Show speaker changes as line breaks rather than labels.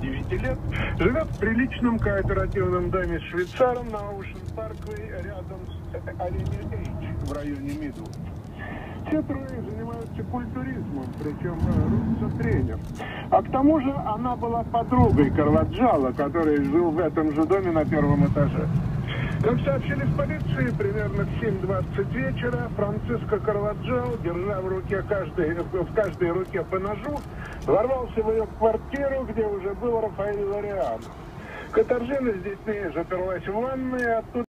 29 лет, живет в приличном кооперативном доме с швейцаром на Ocean Parkway рядом с Арене H в районе Мидл. Все трое занимаются культуризмом, причем тренер. А к тому же она была подругой Карваджала, который жил в этом же доме на первом этаже. Как сообщили в полиции, примерно в 7:20 вечера Франциско Карваджал, держа в каждой руке по ножу, ворвался в ее квартиру, где уже был Рафаэль Лориано. Катаржина здесь заперлась в ванной, оттуда